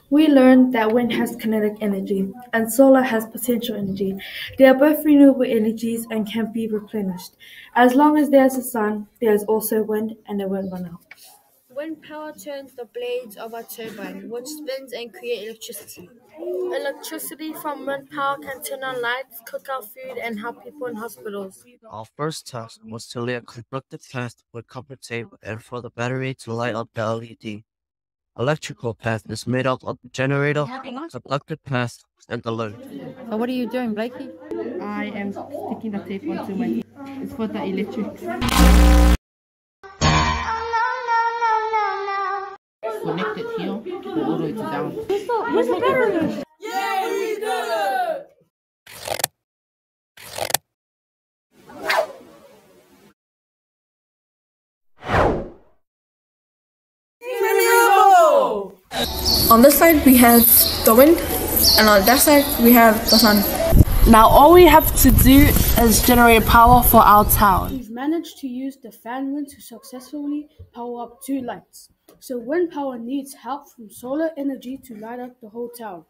We learned that wind has kinetic energy and solar has potential energy. They are both renewable energies and can be replenished. As long as there is a sun, there is also wind and it won't run out. Wind power turns the blades of a turbine, which spins and creates electricity. Electricity from wind power can turn on lights, cook our food, and help people in hospitals. Our first task was to lay a conductive path with copper tape and for the battery to light up the LED. Electrical path is made up of the generator, conductive path, and the load. So what are you doing, Blakey? I am sticking the tape onto my feet. It's for the electric. Connect it here, go all the way to down. Where's the battery? Yeah, we did it! On this side we have the wind, and on that side we have the sun. Now all we have to do is generate power for our town. We've managed to use the fan wind to successfully power up 2 lights. So wind power needs help from solar energy to light up the whole town.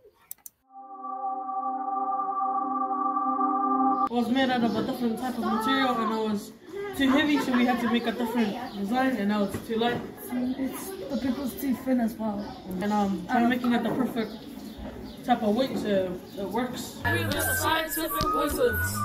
It was made out of a different type of material and it was too heavy, so we had to make a different design, and now it's too light. The paper's too thin as well. And I'm making it the perfect type of weight so it works. We're the scientific wizards.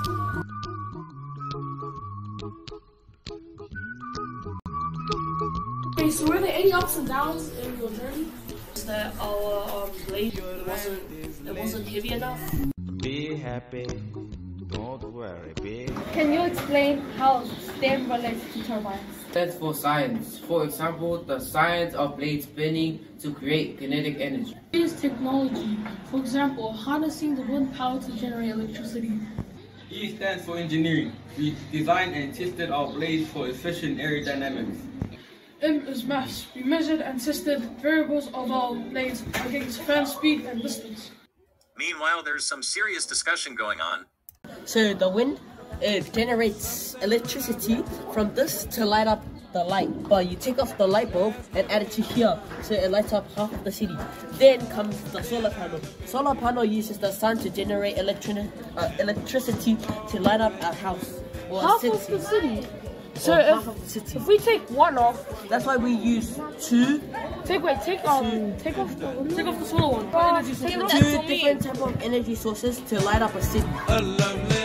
Okay, so were there any ups and downs in your journey? That our blade wasn't heavy enough. Be happy, don't worry, be. Can you explain how STEM relates to turbines? Stands for science. For example, the science of blade spinning to create kinetic energy. Use technology. For example, harnessing the wind power to generate electricity. E stands for engineering. We designed and tested our blades for efficient aerodynamics. M is maths. We measured and tested variables of our blades against fan speed and distance. Meanwhile, there's some serious discussion going on. So the wind, it generates electricity from this to light up the light. But you take off the light bulb and add it to here, so it lights up half of the city. Then comes the solar panel. Solar panel uses the sun to generate electricity to light up a house or Half a city. of the city. So if we take one off, that's why we use two. take off the solar one. Two different type of energy sources to light up a city.